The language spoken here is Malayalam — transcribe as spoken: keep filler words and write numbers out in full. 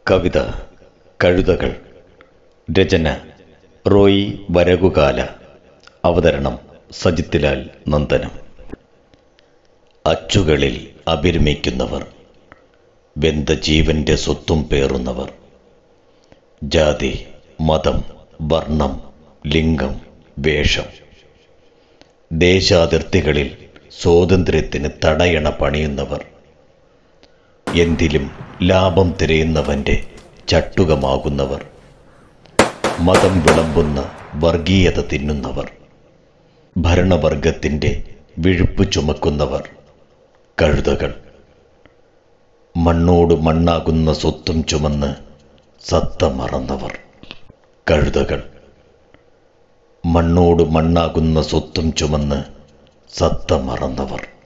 കവിത കഴുതകൾ. രചന റോയി വരകുകാല. അവതരണം സജിത്ത് ലാൽ നന്ദനം. അച്ചുകളിൽ അഭിരമിക്കുന്നവർ, വെന്ത ജീവന്റെ സ്വത്തും പേറുന്നവർ, ജാതി, മതം, വർണ്ണം, ലിംഗം, വേഷം, ദേശാതിർത്തികളിൽ സ്വാതന്ത്ര്യത്തിന് തടയണ പണിയുന്നവർ, എന്തിലും ലാഭം തിരയുന്നവന്റെ ചട്ടുകമാകുന്നവർ, മതം വിളമ്പുന്ന വർഗീയത തിന്നുന്നവർ, ഭരണവർഗത്തിന്റെ വിഴുപ്പ് ചുമക്കുന്നവർ, കഴുതകൾ. മണ്ണോട് മണ്ണാകുന്ന സ്വത്തും ചുമന്ന് സത്ത മറന്നവർ, കഴുതകൾ. മണ്ണോട് മണ്ണാകുന്ന സ്വത്തും ചുമന്ന് സത്ത മറന്നവർ.